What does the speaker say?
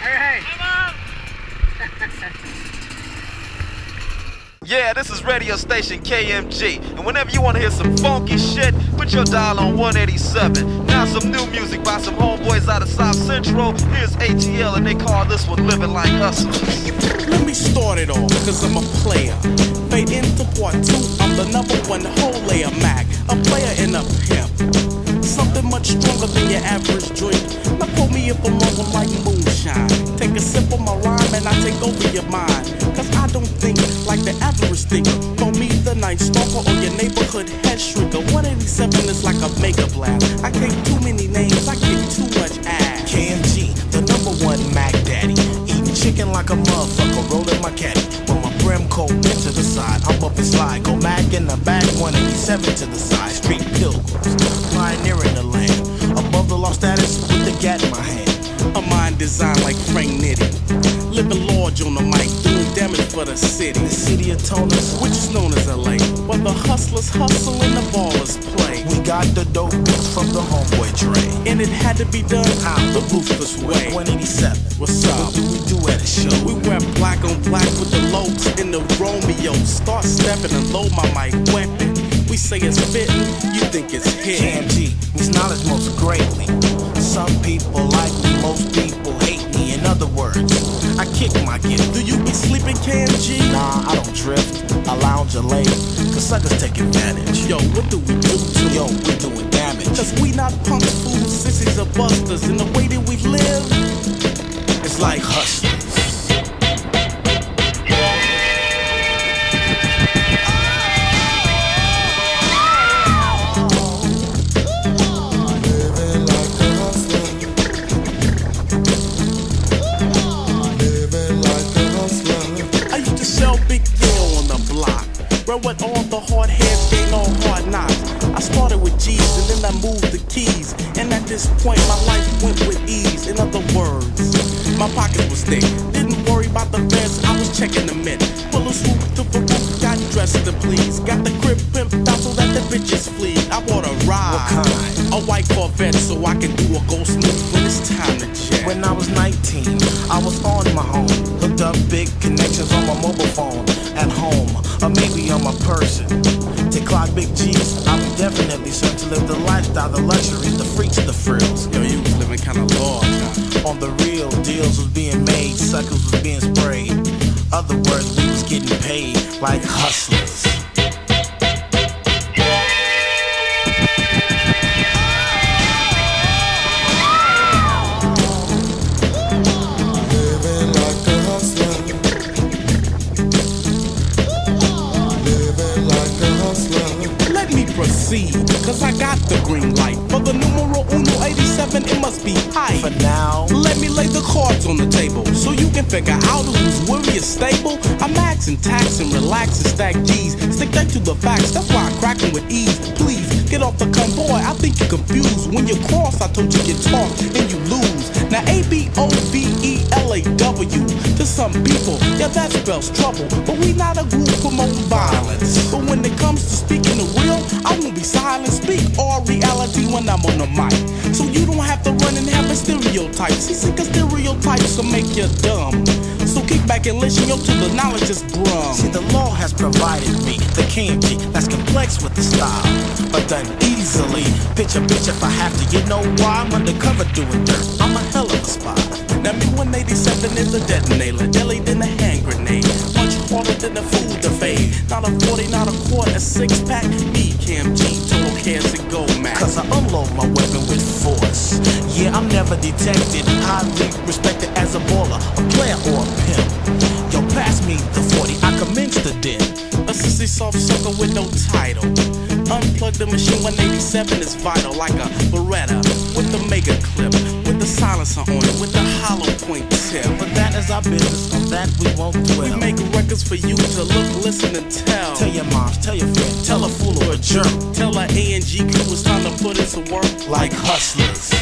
Hey. Yeah, this is radio station KMG, and whenever you want to hear some funky shit, put your dial on 187. Now some new music by some homeboys out of South Central. Here's ATL, and they call this one Living Like Hustlers. Let me start it off, cause I'm a player. Fade into part 2, I'm the #1 whole layer Mac, a player and a pimp. Something much stronger than your average drink. Now pour me up a mother like moonshine. Take a sip of my rhyme and I take over your mind. Cause I don't think like the average thinker. Call me the night stalker or your neighborhood head shrinker. 187 is like a mega blast. I can't too many names, I get too much ass. KMG, the #1 Mac Daddy. Eating chicken like a motherfucker, rolling my caddy. With my brim coat bent to the side, I'm up and slide. Go Mac in the back, 187 to the side. Street pilgrims, pioneering the land. Above the law status with the gat in my hand. A mind designed like Frank Nitty. Living large on the mic, doing damage for the city. The city of toners, which is known as LA. Where the hustlers hustle and the ballers play. We got the dope beats from the homeboy Dre. And it had to be done out the ruthless way. 187. What's up? What do we do at a show? We wear black on black with the lows in the Romeo. Start stepping and load my mic weapon. We say it's fitting, you think it's hitting. KMG, it's knowledge most greatly. Some people like me, most people hate me. In other words, I kick my gift. Do you be sleeping, KMG? Nah, I don't drift. I lounge or lay, cause suckers take advantage. Yo, what do we do to Yo, we doing damage. Cause we not punks, fools, sissies, or busters. And the way that we live, it's like hustlers. What all the hard heads gain on hard knocks. I started with G's and then I moved the keys. And at this point my life went with ease. In other words, my pockets was thick. Didn't worry about the feds, I was checking the mint. Full of swoop to the roof, got dressed to please. Got the crib pimped out so that the bitches flee. I bought a ride, what kind? A white Corvette so I can do a ghost move when it's time to jet. When I was 19, I was on my own. Hooked up big connections on my mobile phone. At home, or maybe on my person. To clock big G's, I would definitely search to live the lifestyle, the luxuries, the freaks, the frills. Yo, you was living kinda large, huh? On the real, deals was being made, suckers was being sprayed. Other words, we was getting paid like hustlers. Cause I got the green light. For the numero 187, it must be high. For now, let me lay the cards on the table so you can figure out who's worry is stable. I'm maxing, taxing, relaxing, stack G's. Stick that to the facts, that's why I crack 'em with ease. Please, get off the convoy, I think you're confused. When you cross, I told you get tossed and you lose. Now ABOVELAW, to some people, yeah that spells trouble. But we not a group promoting violence. But when it comes to speaking the real, I won't be silent. Speak all reality when I'm on the mic. So you don't have to run and have a stereotypes. See, cause stereotypes will make you dumb. So kick back and listen, yo, to the knowledge is brum. See, the law has provided me the KMG that's complex with the style, but done easily. Pitch a bitch if I have to. You know why? I'm undercover doing dirt. I'm a hell of a spy. Now me 187 is a detonator, deadly than a hand grenade, much harder than the food to fade. Not a 40, not a quart, a 6-pack. Me, KMG, total cares and go Mac. Cause I unload my weapon with force. Yeah, I'm never detected, highly respected as a baller, a player or a pimp. Yo, pass me the 40, I commence the dip. A sissy soft sucker with no title. Unplug the machine, 187 is vital, like a Beretta with the mega clip, with the silencer on it, with the hollow point tip. But that is our business, on that we won't dwell. We make records for you to look, listen, and tell. Tell your moms, tell your friends, tell a fool or a jerk. Tell her A&G crew it's time to put in some work like hustlers.